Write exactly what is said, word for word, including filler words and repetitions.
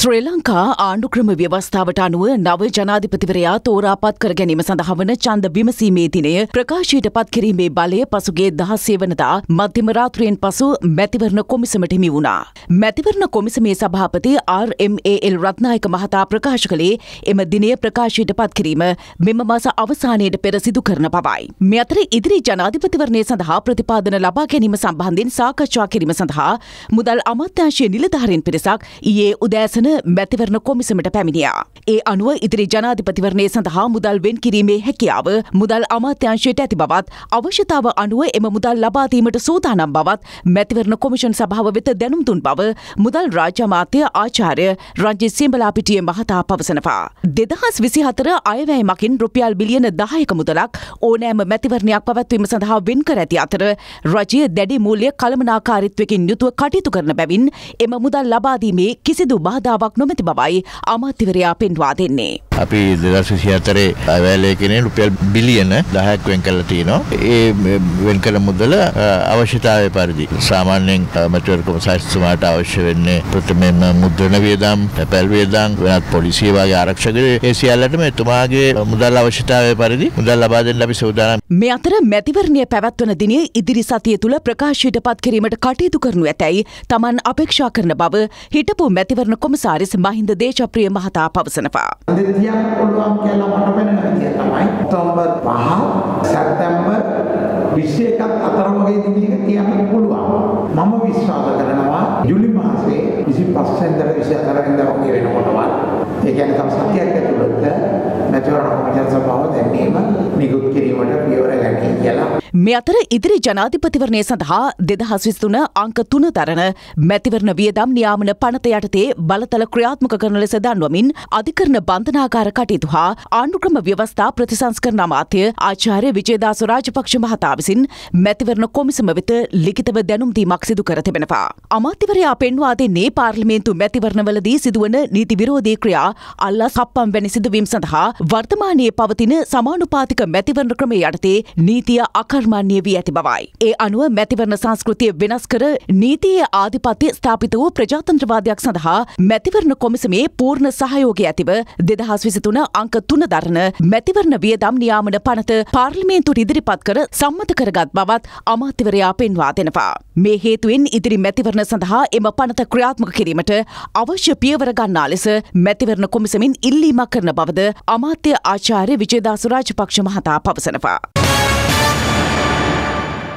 ශ්‍රී ලංකා ආණ්ඩුක්‍රම ව්‍යවස්ථාවට අනුව නව ජනාධිපතිවරයා තෝරාපත් කර ගැනීම සඳහා වන ඡන්ද විමසීමේ දිනය ප්‍රකාශයට පත් කිරීමේ බලය පසුගිය දහසේ වනදා මධ්‍යම රාත්‍රියෙන් පසු මැතිවරණ කොමිසමට හිමි වුණා. මැතිවරණ කොමිසමේ සභාපති R M A L Ratnayake මහතා ප්‍රකාශ කළේ එම දිනය ප්‍රකාශයට පත් කිරීම මෙම මාස අවසානයට පෙර සිදු කරන බවයි. මේ අතර ඉදිරි ජනාධිපතිවරණය සඳහා ප්‍රතිපාදන ලබා ගැනීම සම්බන්ධයෙන් සාකච්ඡා කිරීම සඳහා මුදල් අමාත්‍යාංශයේ නිලධාරීන් පිරිසක් ඊයේ උදෑසන මැතිවරණ කොමිසමට පැමිණියා. ඒ අනුව ඉදිරි ජනාධිපතිවරණය සඳහා මුදල් වෙන් කිරීමේ හැකියාව මුදල් අමාත්‍යාංශයට ඇති බවත් අවශ්‍යතාව අනුව එම මුදල් ලබා දීමට සූදානම් බවත් මැතිවරණ කොමිෂන් සභාව වෙත දැනුම් දුන් බව මුදල් රාජ්‍ය අමාත්‍ය ආචාර්ය රංජිත් සියඹලාපිටිය මහතා පවසනවා. දෙදහස් විසිහතර අයවැය මකින් රුපියල් බිලියන දහයක මුදලක් ඕනෑම මැතිවරණයක් පැවැත්වීම සඳහා වෙන් කර ඇති අතර රජය දැඩි මූල්‍ය කළමනාකාරීත්වයකින් යුතුව කටයුතු කරන බැවින් එම මුදල් ලබා දීමේ කිසිදු බාධාවක් නොමැති බවයි අමාත්‍යවරයා පෙන්වා දෙන්නේ. අපි දෙදහස් විසිහතරේ අයවැයලේකනේ රුපියල් බිලියන දහයක් වෙන් කරලා තියෙනවා. ඒ වෙන් කළ මුදල අවශ්‍යතාවය පරිදි සාමාන්‍යයෙන් මැතිවරණ කොමසාරිස්තුමාට අවශ්‍ය වෙන්නේ ප්‍රථමයෙන්ම මුද්‍රණ වියදම්, තැපැල් වියදම්, වෙනත් පොලිසිය වගේ ආරක්ෂක ඒ සියල්ලටම එතුමාගේ මුදල් අවශ්‍යතාවය පරිදි මුදල් ලබා දෙන්න අපි සූදානම්. මේ අතර මැතිවරණය පැවැත්වන දිනය ඉදිරි සතිය තුළ ප්‍රකාශයට පත් කිරීමට කටයුතු කරනු ඇතැයි තමන් අපේක්ෂා කරන බව හිටපු මැතිවරණ කොමසාරිස් මහින්ද දේශප්‍රිය මහතා පවසනවා. පුළුවන් කියලා මට වෙන විදිය තමයි ඔක්තෝබර් පහ සැප්තැම්බර් විසි එකක් අතර වගේ දිනයක තියන්න පුළුවන්. මම විශ්වාස කරනවා ජූලි මාසේ විසිපහ වෙනිදා විසිහතර වෙනිදා වගේ වෙනකොටවත් ඒ කියන්නේ තම සතියක් ඇතුළත මැතිවරණ කොමිෂන් සභාව දැනීම නිකුත් කිරීමට පියවර ගනී කියලා. මේ අතර ඉදිරි ජනාධිපතිවරණය සඳහා දෙදහස් විසිතුන අංක තුන දරන මැතිවරණ වියදම් නියාමන පනත යටතේ බලතල ක්‍රියාත්මක කරන ලෙස දන්වමින් අධිකරණ බන්ධනාගාර කටයුතු හා ආණ්ඩුක්‍රම ව්‍යවස්ථා ප්‍රතිසංස්කරණ අමාත්‍ය ආචාර්ය විජේදාස රාජපක්ෂ මහතා විසින් මැතිවරණ කොමිසම වෙත ලිඛිතව දැනුම් දීමක් සිදු කර තිබෙනවා. අමාත්‍යවරයා පෙන්වා දෙන්නේ පාර්ලිමේන්තු මැතිවරණවලදී සිදුවන නීති විරෝධී ක්‍රියා අල්ලා කප්පම් වැනි සිදුවීම් සඳහා වර්තමානයේ පවතින සමානුපාතික මැතිවරණ ක්‍රමය යටතේ නීතිය අකර්මණ්‍ය වී ඇති බවයි. ඒ අනුව මැතිවරණ සංස්කෘතිය වෙනස් කර නීතියේ ආධිපත්‍ය ස්ථාපිත වූ ප්‍රජාතන්ත්‍රවාදයක් සඳහා මැතිවරණ කොමිසමේ පූර්ණ සහයෝගය ඇතිව දෙදහස් විසිතුන අංක තුන දරන මැතිවරණ වියදම් නියාමන පනත පාර්ලිමේන්තුවට ඉදිරිපත් කර සම්මත කරගත් බවත් අමාත්‍යවරයා පෙන්වා දෙනවා. මේ හේතුවෙන් ඉදිරි මැතිවරණ සඳහා එම පනත ක්‍රියාත්මක කිරීමට අවශ්‍ය පියවර ගන්නා ලෙස මැතිවරණ කොමිසමින් ඉල්ලීමක් කරන බවද අමාත්‍ය ආචාර්ය විජේදාස රාජපක්ෂ මහතා පවසනවා.